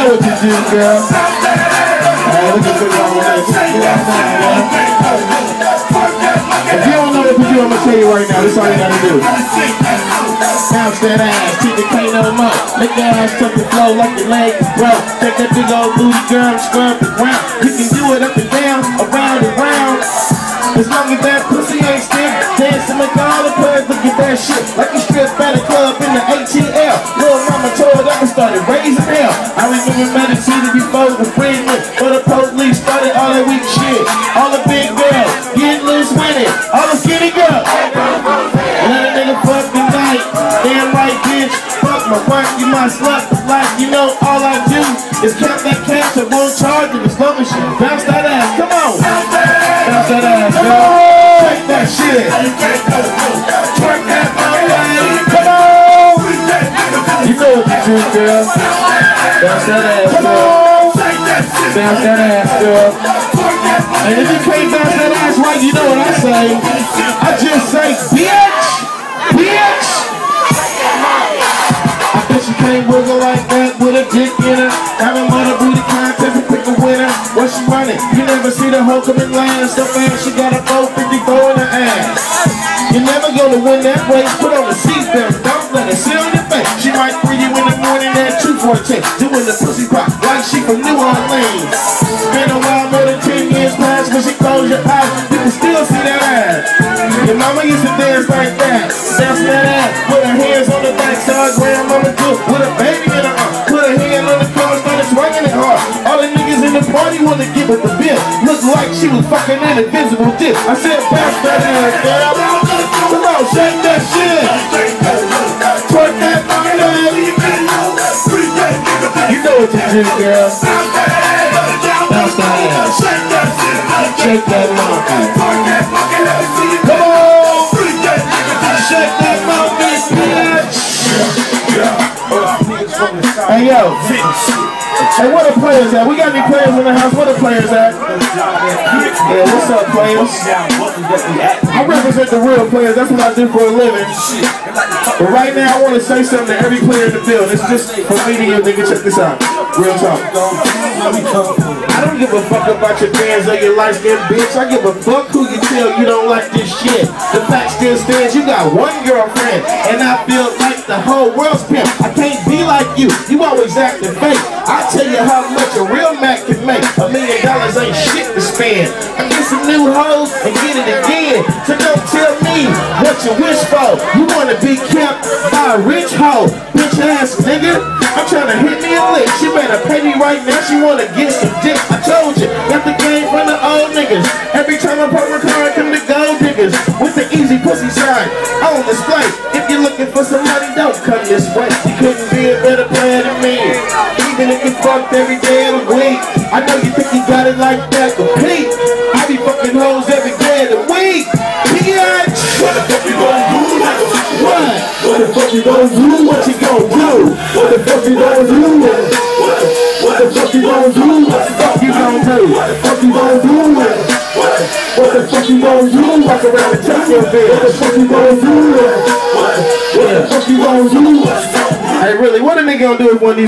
know what to do, girl. Alright, look at this one right here. If you don't know what to do, I'm gonna tell you right now. This is all you gotta do. Bounce that ass, keep the cane on up. Make that ass tuck and flow like your leg is broke. Take that big old booty, girl, and scrub the ground. You can do it up and down, around and round. As long as that pussy ain't stiff, dancing like all the birds, look at that shit. Like you strip at a club in the ATL. Little mama told up and started raising hell. I remember meditating before the freedom, but the police started all that weak shit. All the big girls, getting loose with it. All the skinny girls. Let a nigga fuck the night. Damn right, bitch. Fuck my wife, you my slut. Like, you know, all I do is count that cash. I won't charge it as long as you bounce that ass. Come on. Bounce that ass, girl. Take that shit. Twerk that way. Come on. You know what you do, girl. Bounce that ass, girl. Bounce that ass, girl. And if you can't bounce that ass right, you know what I say. I just say, bitch. Bitch. I bet you can't wiggle like that with a dick in her. Having mother booty contest and pick a winner. What she running? You never see the hoe come in line. So fast she got a 454 in her ass. You're never gonna win that race. Put on the seatbelt. Don't let her sit on your face. She might free you in the morning at 2:14. Doing the pussy pop like she from New Orleans. Been a while, more than 10 years past. When she close your eyes, you can still see that ass. Your mama used to dance like that. Bounce that ass. Put her hands on the back side. Grandmama do it with a baby in her arm. Put her hand on the car, started swinging it hard. All the niggas in the party wanna give her the bill. Looked like she was fucking an invisible dick. I said, bounce that ass, girl. Come on, shake that shit. Twerk that money. You know what to do, girl. Bounce that ass. Shake that monkey. Come on. Shake that monkey, bitch. Hey, yo. Hey, where the players at? We got any players in the house? Where the players at? Yeah, what's up, players? I represent the real players. That's what I do for a living. But right now, I want to say something to every player in the field. It's just for me to you, nigga. Check this out. Real talk. I don't give a fuck about your fans or your light-skinned bitch. I give a fuck who you tell you don't like this shit. The fact still stands, you got one girlfriend, and I feel like the whole world's pimp. I can't be like you. You always acting fake. I tell you how much a real Mac can make. $1 million ain't shit to spend. I get some new hoes and get it again. So don't tell me what you wish for. You wanna be kept by a rich hoe, bitch ass nigga. I'm trying to hit me a lick. She better pay me right now. She wanna get some dick. I told you, got the game from the old niggas. Every time I pop my car, come the gold diggers with the easy pussy sign on display. If you're looking for some money, don't come this way. You couldn't be a better player than me. Even if you fucked every day of the week. I know you think you got it like that, but Pete, I be fucking hoes every day of the week. Bitch! What the fuck you gonna do? What? What the fuck you gonna do? What you gonna do? What the fuck you gonna do? What the fuck you gonna do? What the fuck you gonna do? What the fuck you gonna do? What the fuck you gonna do? Walk around and touch your bed. What the fuck you gonna do? What the fuck you gonna do? Hey, really, what a nigga gonna do if one of these